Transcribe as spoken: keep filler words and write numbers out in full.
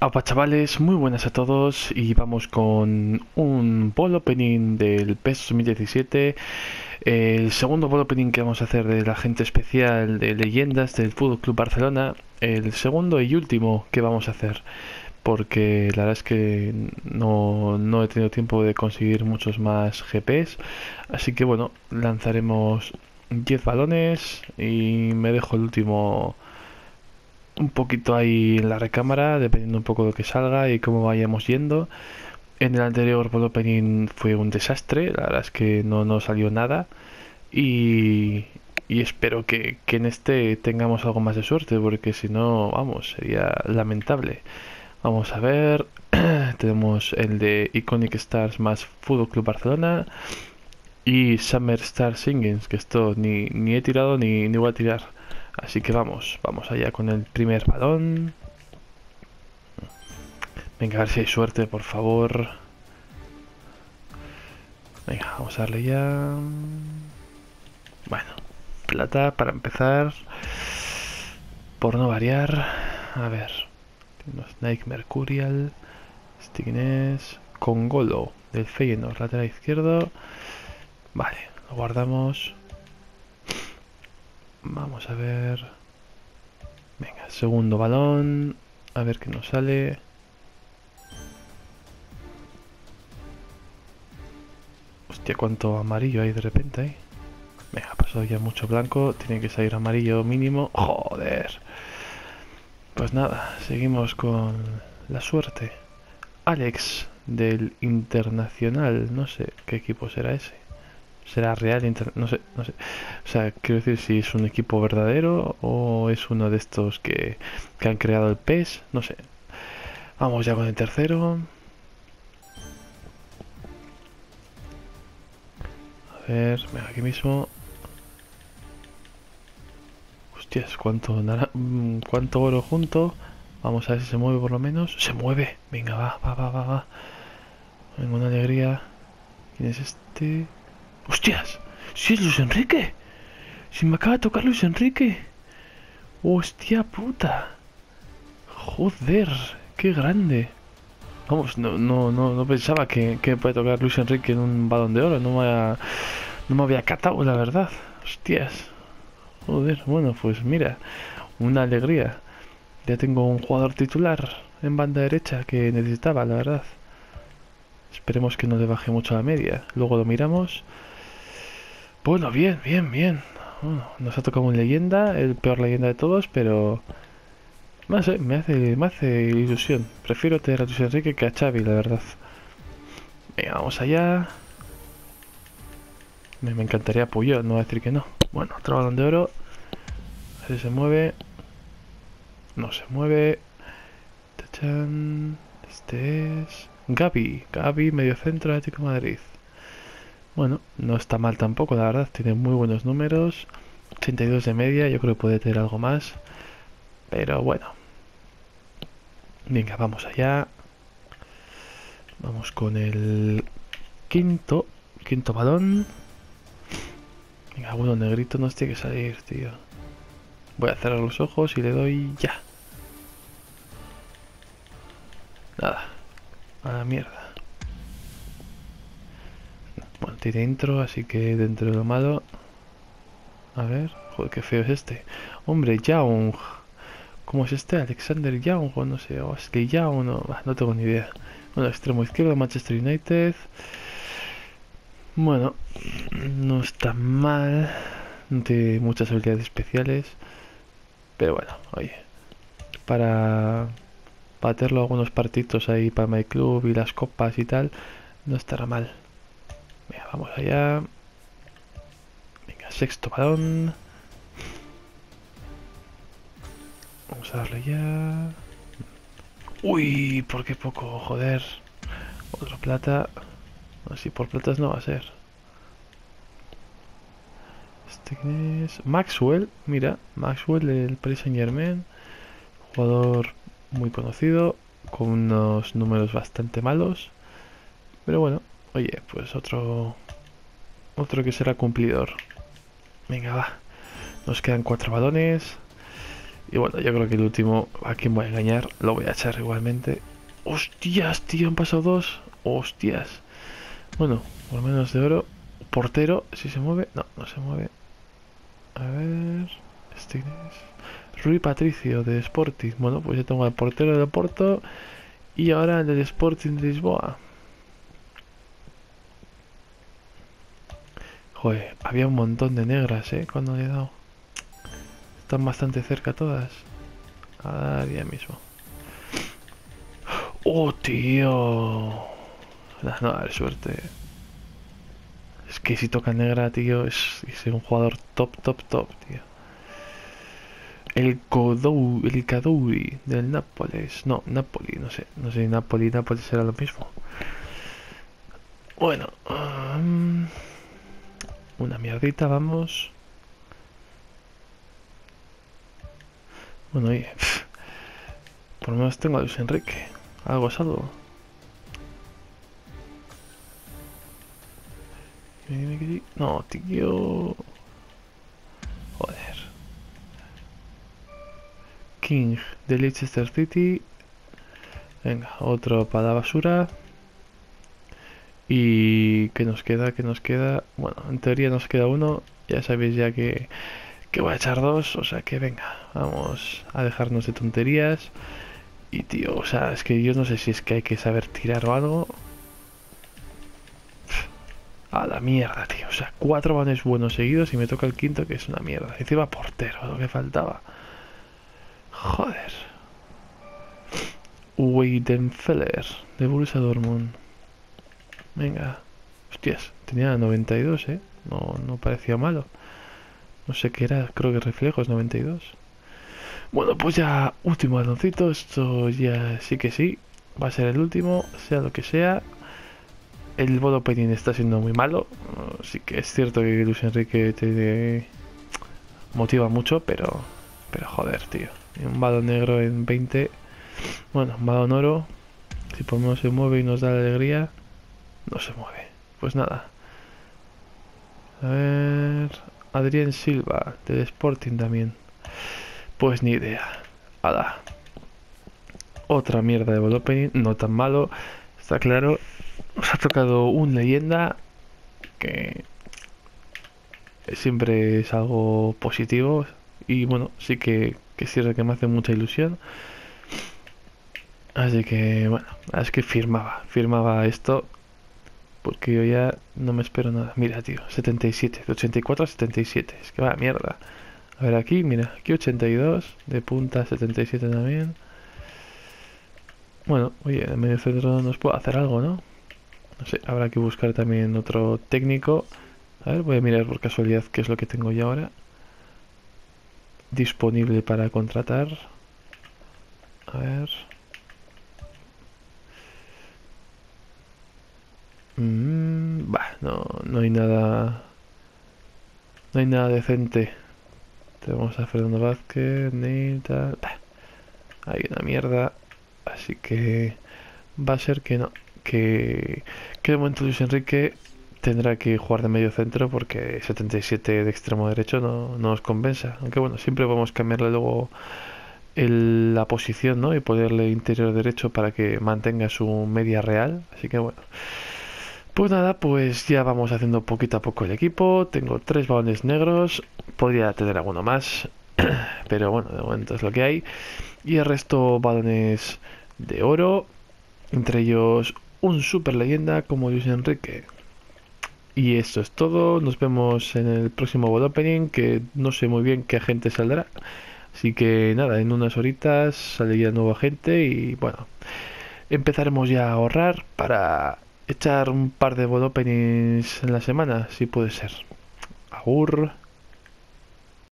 Apa chavales, muy buenas a todos y vamos con un ball opening del PES dos mil diecisiete, el segundo ball opening que vamos a hacer de la gente especial de leyendas del Fútbol Club Barcelona, el segundo y último que vamos a hacer, porque la verdad es que no, no he tenido tiempo de conseguir muchos más G Ps, así que bueno, lanzaremos diez balones y me dejo el último un poquito ahí en la recámara, dependiendo un poco de lo que salga y cómo vayamos yendo. En el anterior ball opening fue un desastre, la verdad es que no, no salió nada y, y espero que, que en este tengamos algo más de suerte, porque si no, vamos, sería lamentable. Vamos a ver, tenemos el de Iconic Stars más Fútbol Club Barcelona y Summer Star Singings, que esto ni, ni he tirado ni, ni voy a tirar. Así que vamos, vamos allá con el primer balón. Venga, a ver si hay suerte, por favor. Venga, vamos a darle ya. Bueno, plata para empezar. Por no variar. A ver. Tenemos Nike Mercurial. Stickness. Congolo del Feyenoord, lateral izquierdo. Vale, lo guardamos. Vamos a ver. Venga, segundo balón. A ver qué nos sale. Hostia, cuánto amarillo hay de repente ahí. Venga, ha pasado ya mucho blanco. Tiene que salir amarillo mínimo. Joder. Pues nada, seguimos con la suerte. Alex del Internacional. No sé qué equipo será ese. ¿Será Real Inter... No sé, no sé. O sea, quiero decir si es un equipo verdadero o es uno de estos que, que han creado el PES. No sé. Vamos ya con el tercero. A ver, venga, aquí mismo. Hostias, cuánto, nara... cuánto oro junto. Vamos a ver si se mueve por lo menos. Se mueve. Venga, va, va, va, va, va. Venga, una alegría. ¿Quién es este? ¡Hostias! ¡Sí es Luis Enrique! ¡Si me acaba de tocar Luis Enrique! ¡Hostia puta! ¡Joder! ¡Qué grande! Vamos, no, no, no, no pensaba que, que me puede tocar Luis Enrique en un balón de oro. No me había, no me había catado, la verdad. ¡Hostias! Joder, bueno, pues mira, una alegría. Ya tengo un jugador titular en banda derecha que necesitaba, la verdad. Esperemos que no le baje mucho la media. Luego lo miramos. Bueno, bien, bien, bien. Bueno, nos ha tocado un leyenda, el peor leyenda de todos, pero... No sé, me hace, me hace ilusión. Prefiero tener a Luis Enrique que a Xavi, la verdad. Venga, vamos allá. Me, me encantaría Puyol, no voy a decir que no. Bueno, otro balón de oro. A ver si se mueve. No se mueve. Tachan. Este es... Gavi. Gavi, medio centro de Atlético de Madrid. Bueno, no está mal tampoco, la verdad. Tiene muy buenos números. ochenta y dos de media, yo creo que puede tener algo más. Pero bueno. Venga, vamos allá. Vamos con el quinto. Quinto balón. Venga, bueno, negrito nos tiene que salir, tío. Voy a cerrar los ojos y le doy ya. Nada. A la mierda. Bueno, tiene intro, así que dentro de lo malo. A ver. Joder, qué feo es este. Hombre, Young. ¿Cómo es este? Alexander Young o no sé. O es que Young no, no tengo ni idea. Bueno, extremo izquierdo, Manchester United. Bueno, no está mal. No tiene muchas habilidades especiales. Pero bueno, oye. Para baterlo algunos partidos ahí para My Club y las copas y tal, no estará mal. Venga, vamos allá. Venga, sexto balón. Vamos a darle ya. Uy, ¿por qué poco? Joder. Otro plata. Así por platas no va a ser. Este quién es. Maxwell, mira, Maxwell del Paris Saint Germain. Jugador muy conocido, con unos números bastante malos. Pero bueno, oye, pues otro. Otro que será cumplidor. Venga, va. Nos quedan cuatro balones. Y bueno, yo creo que el último, a quien voy a engañar, lo voy a echar igualmente. ¡Hostias, tío! Han pasado dos. ¡Hostias! Bueno, por lo menos de oro. Portero, si se mueve. No, no se mueve. A ver. Este es Rui Patricio de Sporting. Bueno, pues ya tengo al portero de Porto. Y ahora el del Sporting de Lisboa. Joder, había un montón de negras, eh, cuando le he dado. Están bastante cerca todas. A dar ya mismo. ¡Oh, tío! No, no, a ver, suerte. Es que si toca negra, tío, es, es un jugador top, top, top, tío. El Kodou, el Kadouri del Nápoles. No, Napoli, no sé. No sé, Napoli, Nápoles será lo mismo. Bueno. Um, una mierdita, vamos. Bueno, oye. Pff, por lo menos tengo a Luis Enrique. Algo es algo. No, tío. Joder. King de Leicester City. Venga, otro para la basura. Y ¿qué nos queda? ¿Qué nos queda? Bueno, en teoría nos queda uno. Ya sabéis ya que, que voy a echar dos. O sea que venga, vamos a dejarnos de tonterías. Y tío, o sea, es que yo no sé si es que hay que saber tirar o algo. A la mierda, tío. O sea, cuatro balones buenos seguidos y me toca el quinto que es una mierda. Encima portero, lo que faltaba. Joder. Weidenfeller de Borussia Dortmund. Venga. Hostias, tenía noventa y dos, eh. No, no parecía malo. No sé qué era, creo que reflejos noventa y dos. Bueno, pues ya último baloncito. Esto ya sí que sí. Va a ser el último, sea lo que sea. El ball opening está siendo muy malo. Sí que es cierto que Luis Enrique te motiva mucho, pero pero joder, tío. Un balón negro en veinte. Bueno, un balón oro. Si por lo menos se mueve y nos da alegría. No se mueve. Pues nada. A ver. Adrián Silva, del Sporting también. Pues ni idea. Hala. Otra mierda de ball opening. No tan malo. Está claro. Nos ha tocado un leyenda que siempre es algo positivo y bueno, sí que, que es cierto que me hace mucha ilusión. Así que bueno, es que firmaba, firmaba esto porque yo ya no me espero nada. Mira, tío, setenta y siete, de ochenta y cuatro a setenta y siete, es que va, mierda. A ver aquí, mira, aquí ochenta y dos, de punta setenta y siete también. Bueno, oye, en medio centro nos puedo hacer algo, ¿no? No sé, habrá que buscar también otro técnico. A ver, voy a mirar por casualidad qué es lo que tengo yo ahora disponible para contratar. A ver. Mm, bah, no, no hay nada. No hay nada decente. Tenemos a Fernando Vázquez, Neil, tal. Bah, hay una mierda. Así que va a ser que no. Que, que de momento Luis Enrique tendrá que jugar de medio centro porque setenta y siete de extremo derecho no, no nos compensa. Aunque bueno, siempre podemos cambiarle luego el, la posición, ¿no? Y ponerle interior derecho para que mantenga su media real. Así que bueno. Pues nada, pues ya vamos haciendo poquito a poco el equipo. Tengo tres balones negros. Podría tener alguno más. Pero bueno, de momento es lo que hay. Y el resto balones de oro. Entre ellos un super leyenda como Luis Enrique. Y esto es todo. Nos vemos en el próximo World Opening, que no sé muy bien qué gente saldrá. Así que nada, en unas horitas sale ya nueva gente y bueno, empezaremos ya a ahorrar para echar un par de World Openings en la semana, si puede ser. Agur.